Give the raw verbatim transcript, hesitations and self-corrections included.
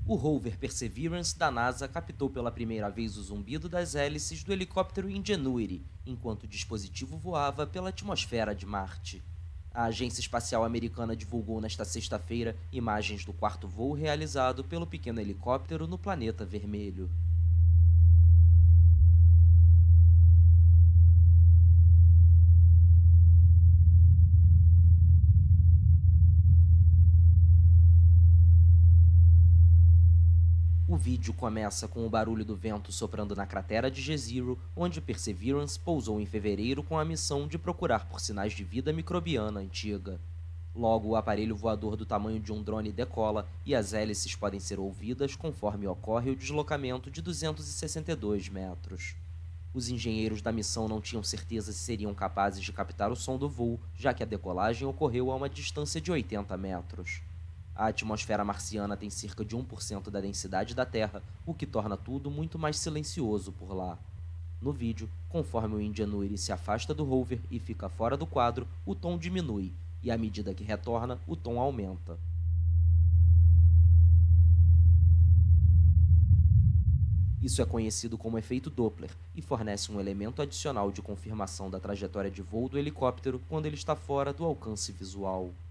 O rover Perseverance da NASA captou pela primeira vez o zumbido das hélices do helicóptero Ingenuity, enquanto o dispositivo voava pela atmosfera de Marte. A Agência Espacial Americana divulgou nesta sexta-feira imagens do quarto voo realizado pelo pequeno helicóptero no planeta vermelho. O vídeo começa com o barulho do vento soprando na cratera de Jezero, onde Perseverance pousou em fevereiro com a missão de procurar por sinais de vida microbiana antiga. Logo, o aparelho voador do tamanho de um drone decola e as hélices podem ser ouvidas conforme ocorre o deslocamento de duzentos e sessenta e dois metros. Os engenheiros da missão não tinham certeza se seriam capazes de captar o som do voo, já que a decolagem ocorreu a uma distância de oitenta metros. A atmosfera marciana tem cerca de um por cento da densidade da Terra, o que torna tudo muito mais silencioso por lá. No vídeo, conforme o Ingenuity se afasta do rover e fica fora do quadro, o tom diminui, e à medida que retorna, o tom aumenta. Isso é conhecido como efeito Doppler e fornece um elemento adicional de confirmação da trajetória de voo do helicóptero quando ele está fora do alcance visual.